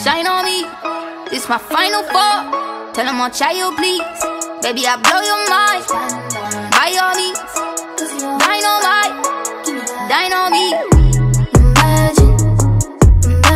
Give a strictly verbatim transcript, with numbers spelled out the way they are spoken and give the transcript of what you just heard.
shine on me. This my final fall. Tell them I'll try you, please. Baby, I blow your mind. By all means, dine on my, dine on me.